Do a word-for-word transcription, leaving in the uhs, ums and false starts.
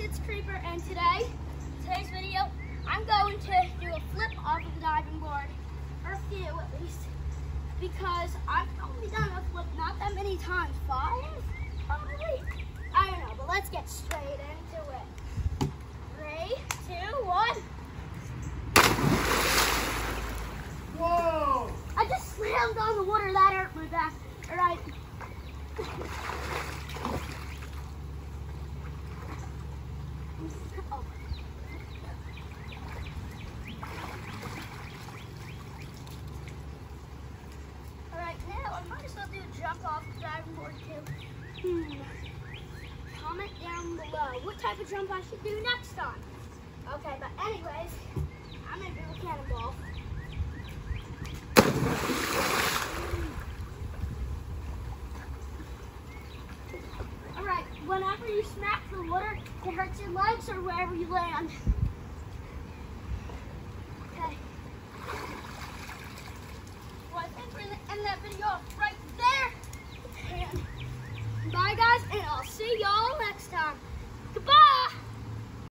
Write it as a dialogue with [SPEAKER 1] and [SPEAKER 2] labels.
[SPEAKER 1] it's Creeper, and today, today's video, I'm going to do a flip off of the diving board, or a few at least, because I've only done a flip not that many times, five, probably, I don't know, but let's get straight into it. Three, two, one.
[SPEAKER 2] Whoa!
[SPEAKER 1] I just slammed on the water, that hurt my back. All right. Oh. All right, now I might as well do a jump off the diving board too. Hmm. Comment down below what type of jump I should do next time. Okay, but anyways, I'm gonna do a cannonball. All right, whenever you smack the water, it hurts your legs or wherever you land. Okay. Well, I think we're gonna end that video right there. And bye guys, and I'll see y'all next time. Goodbye.